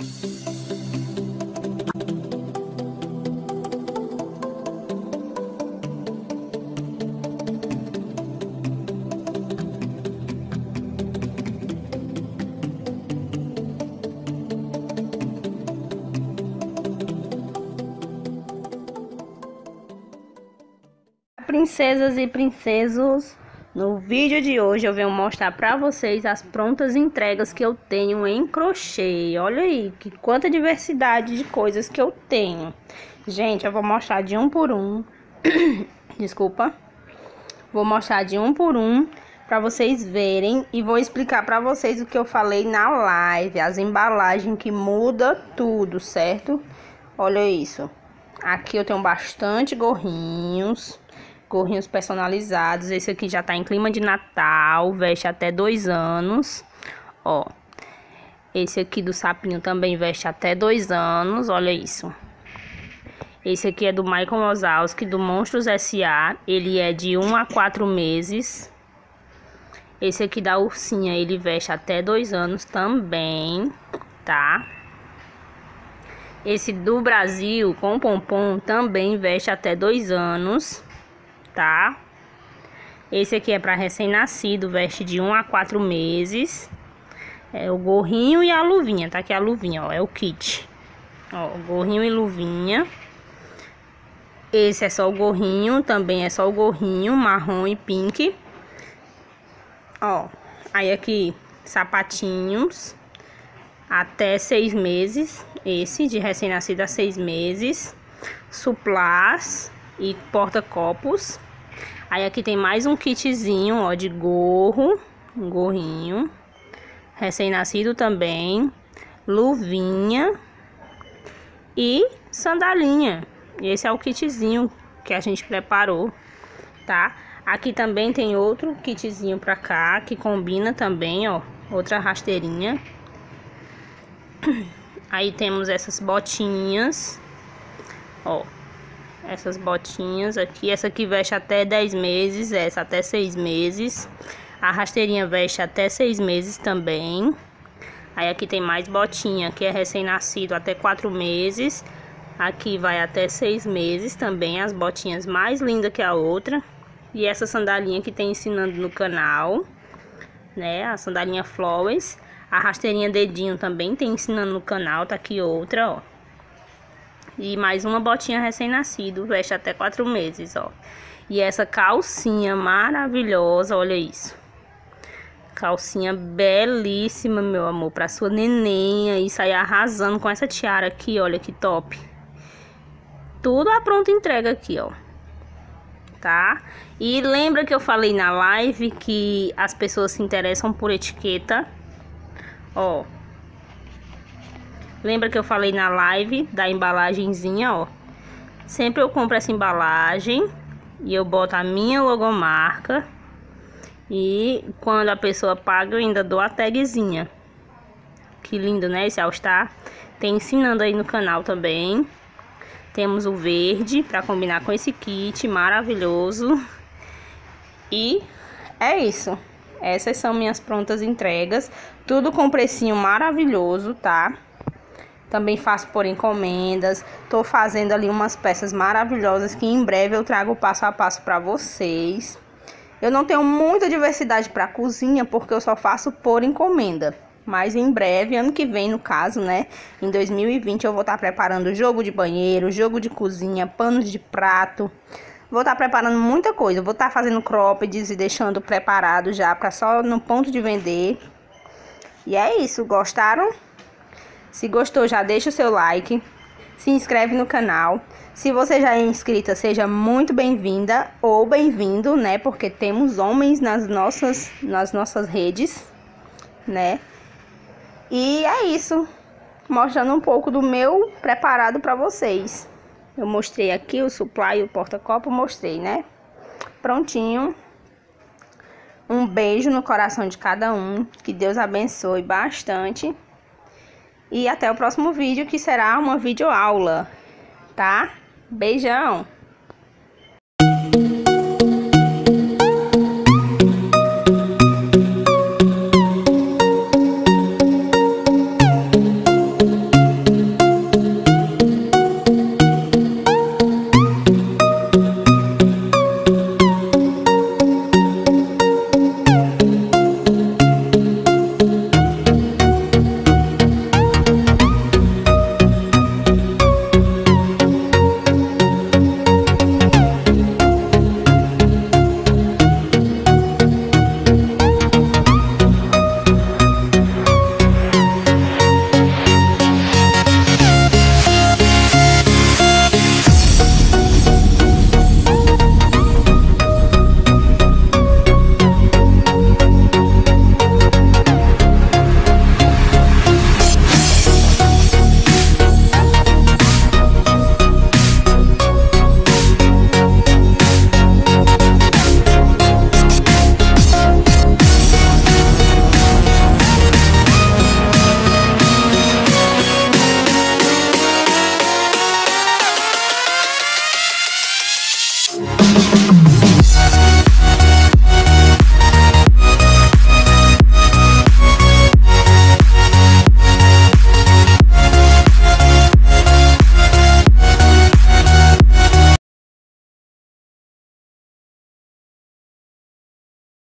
Princesas e princesos, no vídeo de hoje eu venho mostrar para vocês as prontas entregas que eu tenho em crochê. Olha aí, que quanta diversidade de coisas que eu tenho. Gente, eu vou mostrar de um por um. Desculpa. Vou mostrar de um por um para vocês verem e vou explicar para vocês o que eu falei na live, as embalagens que muda tudo, certo? Olha isso. Aqui eu tenho bastante gorrinhos personalizados. Esse aqui já tá em clima de Natal, veste até 2 anos. Ó, esse aqui do sapinho também veste até 2 anos, olha isso. Esse aqui é do Michael Wazowski, do Monstros S.A. Ele é de 1 a 4 meses. Esse aqui da ursinha, ele veste até 2 anos também, tá? Esse do Brasil, com pompom, também veste até 2 anos, tá? Esse aqui é para recém-nascido, veste de 1 a 4 meses. É o gorrinho e a luvinha, tá aqui a luvinha, ó, é o kit. Ó, gorrinho e luvinha. Esse é só o gorrinho, também é só o gorrinho, marrom e pink. Ó, aí aqui, sapatinhos, até 6 meses. Esse de recém-nascido a 6 meses. Suplás e porta-copos. Aí aqui tem mais um kitzinho, ó, de gorro, um gorrinho, recém-nascido também, luvinha e sandalinha. Esse é o kitzinho que a gente preparou, tá? Aqui também tem outro kitzinho pra cá, que combina também, ó, outra rasteirinha. Aí temos essas botinhas, ó. Essas botinhas aqui, essa aqui veste até 10 meses, essa até 6 meses. A rasteirinha veste até 6 meses também. Aí aqui tem mais botinha, que é recém-nascido até 4 meses. Aqui vai até 6 meses também, as botinhas mais lindas que a outra. E essa sandalinha que tem ensinando no canal, né, a sandalinha Flowers. A rasteirinha dedinho também tem ensinando no canal, tá aqui outra, ó. E mais uma botinha recém-nascido, veste até 4 meses, ó. E essa calcinha maravilhosa, olha isso. Calcinha belíssima, meu amor, pra sua neném aí sair arrasando com essa tiara aqui, olha que top. Tudo a pronta entrega aqui, ó. Tá? E lembra que eu falei na live que as pessoas se interessam por etiqueta? Ó. Lembra que eu falei na live da embalagenzinha, ó. Sempre eu compro essa embalagem e eu boto a minha logomarca. E quando a pessoa paga, eu ainda dou a tagzinha. Que lindo, né? Esse All Star. Tem ensinando aí no canal também. Temos o verde para combinar com esse kit maravilhoso. E é isso. Essas são minhas prontas entregas. Tudo com precinho maravilhoso, tá? Também faço por encomendas. Tô fazendo ali umas peças maravilhosas que em breve eu trago passo a passo para vocês. Eu não tenho muita diversidade para cozinha porque eu só faço por encomenda. Mas em breve, ano que vem no caso, né? Em 2020 eu vou estar preparando jogo de banheiro, jogo de cozinha, panos de prato. Vou estar preparando muita coisa. Vou estar fazendo croppeds e deixando preparado já para só no ponto de vender. E é isso, gostaram? Se gostou, já deixa o seu like, se inscreve no canal. Se você já é inscrita, seja muito bem-vinda ou bem-vindo, né? Porque temos homens nas nossas redes, né? E é isso, mostrando um pouco do meu preparado para vocês. Eu mostrei aqui o supply e o porta-copo, mostrei, né? Prontinho. Um beijo no coração de cada um, que Deus abençoe bastante. E até o próximo vídeo, que será uma videoaula, tá? Beijão! Tchau.